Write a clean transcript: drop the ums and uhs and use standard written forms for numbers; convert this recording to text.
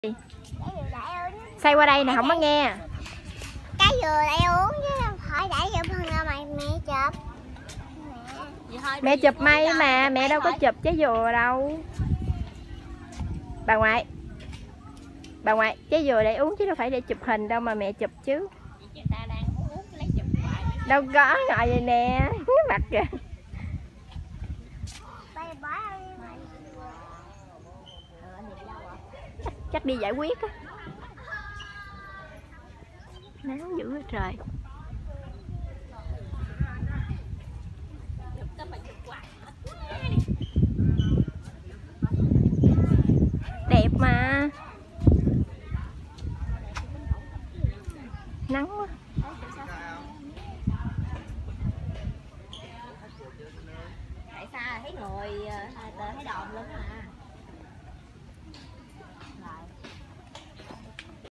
Xoay qua đây nè, không có nghe. Cái dừa để uống chứ hỏi để cho phần nào mày mẹ chụp. Mẹ chụp may mà, mẹ đâu có chụp trái dừa đâu. Bà ngoại, trái dừa để uống chứ đâu phải để chụp hình đâu mà mẹ chụp chứ. Đâu có, ngồi vậy nè, mặt kìa. Chắc đi giải quyết á. Nắng dữ trời.